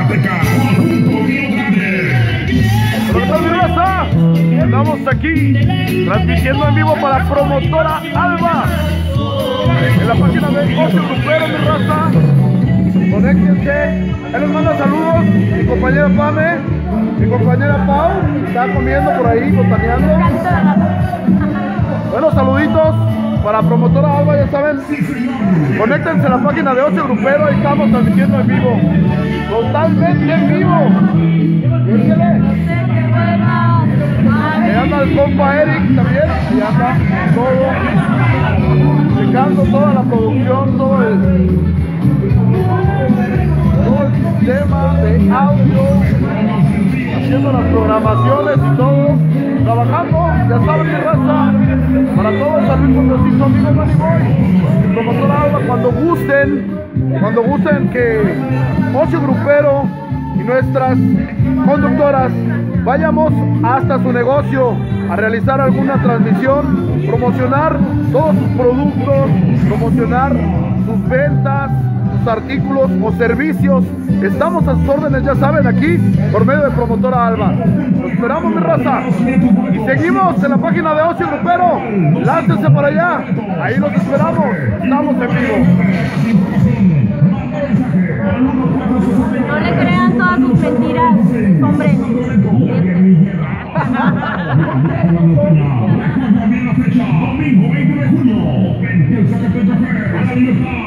Estamos aquí transmitiendo en vivo para Promotora Alba en la página de Ocio Grupero, mi raza. Conéctense. Él les manda saludos. Mi compañera Pame, mi compañera Pau, está comiendo por ahí, botaneando. Bueno, saluditos para Promotora Alba, ya saben. Conéctense a la página de Ocio Grupero, ahí estamos transmitiendo en vivo. Totalmente en vivo. Ahí anda el compa Eric también, ahí anda todo, checando toda la producción, todo el sistema de audio, haciendo las programaciones y todo, trabajando, ya saben mi raza, para todos, San Luis Potosí, su amigo Manny Boy, Promotora Alba, cuando gusten que Ocio Grupero y nuestras conductoras vayamos hasta su negocio a realizar alguna transmisión, promocionar todos sus productos, promocionar sus ventas, sus artículos o servicios. Estamos a sus órdenes, ya saben, aquí por medio de Promotora Alba. Los esperamos, mi raza. Y seguimos en la página de Ocio Grupero. Láncense para allá. Ahí los esperamos. Estamos en vivo. No le crean todas sus mentiras, hombre. Domingo 20 de junio, empieza a